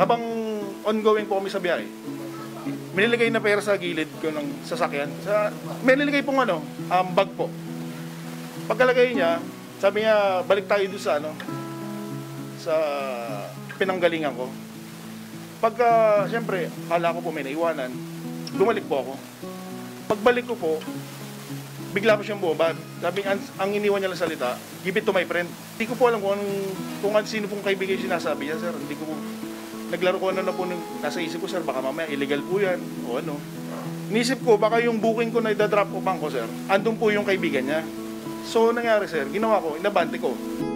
Habang ongoing po kami sa biyahe, may nilagay na pera sa gilid ko ng sasakyan. May nilagay pong bag po. Pagkalagay niya, sabi niya, balik tayo doon sa pinanggalingan ko. Pagka, siyempre, akala ko po may naiwanan, bumalik po ako. Pagbalik ko po, bigla ko siyang bumaba. Sabi, ang iniwan niya lang salita, give it to my friend. Hindi ko po alam kung sino pong kaibigan yung sinasabi niya, sir. Hindi ko po, naglaro ko na po nasa isip ko, sir, baka mamaya illegal po yan, o ano. Inisip ko, baka yung booking ko na idadrop off ko, sir, andun po yung kaibigan niya. So, nangyari, sir, ginawa ko, inabante ko.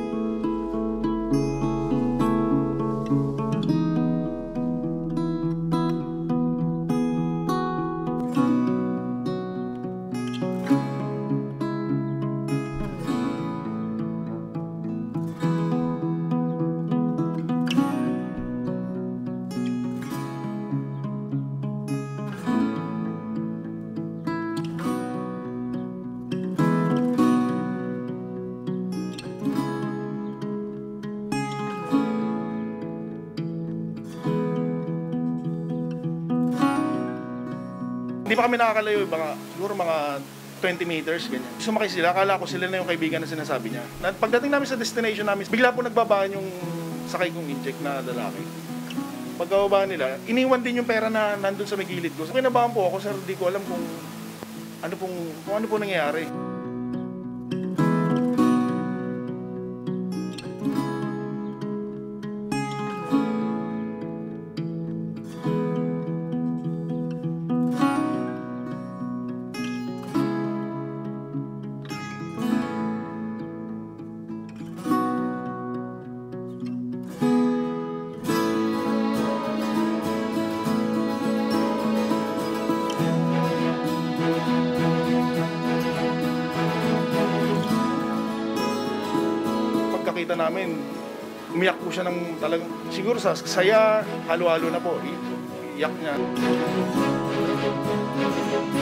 Hindi pa kami nakakalayo, siguro mga 20 meters, ganyan. Sumakay sila, akala ko sila na yung kaibigan na sinasabi niya. Pagdating namin sa destination namin, bigla po nagbabaan yung sakay kong inject na lalaki. Pagkababa nila, iniwan din yung pera na nandun sa may gilid ko. So, kinabahan po ako, sir, hindi ko alam kung ano po nangyayari. Kita namin, umiyak po siya ng talagang, siguro sa saya, halo-halo na po, iyak niya.